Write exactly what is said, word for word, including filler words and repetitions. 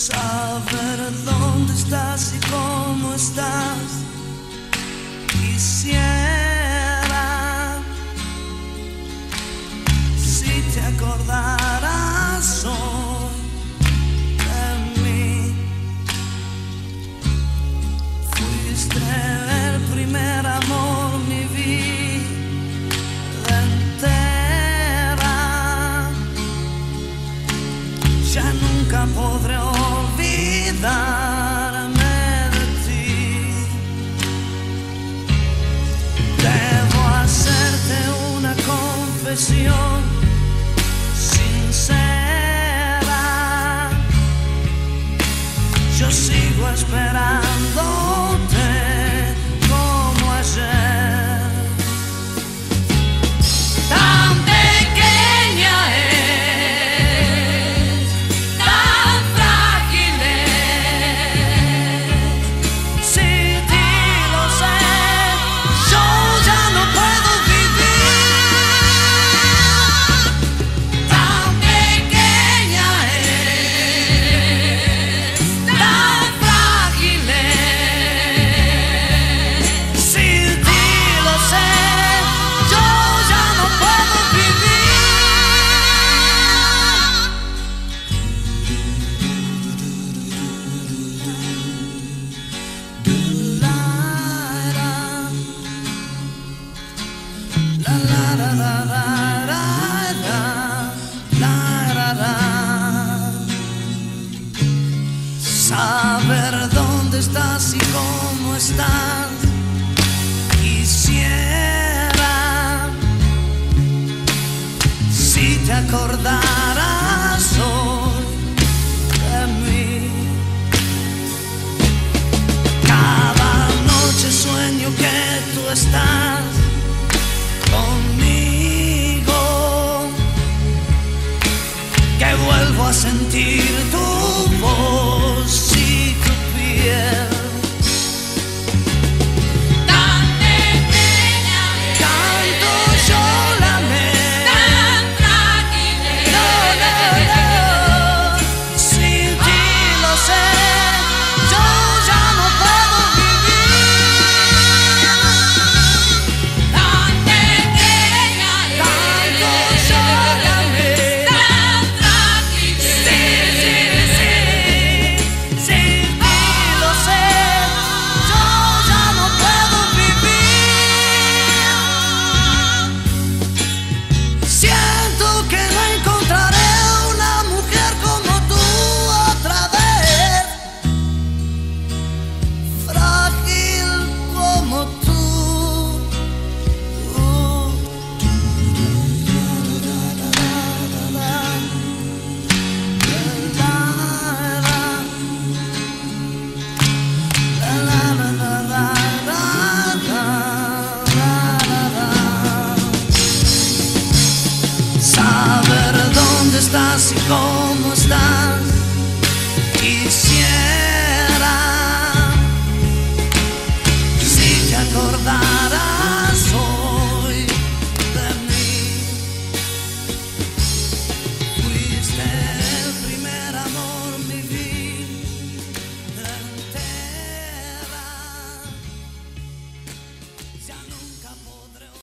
Saber dónde estás y cómo estás. Quisiera si te acordaras hoy de mí. Fuiste el primer amor, mi vida entera. Ya nunca podré olvidarme de ti. Debo hacerte una confesión sincera. Yo sigo esperándote como ayer. Tan pequeña es, tan frágil es. Sin ti lo sé, yo ya no puedo vivir. Tan pequeña es, tan frágil es. Sin ti lo sé, yo ya no puedo vivir. La la la la la la la la la la. Saber dónde estás y cómo estás. Quisiera si te acordaras hoy de mí. Cada noche sueño que tú estás conmigo, que vuelvo a sentir tu voz y tu piel. Tan pequeña es, tanto yo la amé, tan frágil es. No, no, no. Sin ti lo sé, yo ya no puedo vivir. Tan pequeña es, tanto yo la amé, tan frágil es. Sí, sí, sí. Sin ti lo sé, yo ya no puedo vivir. Siento que no encontraré una mujer como tú otra vez, frágil como tú. Saber dónde estás y cómo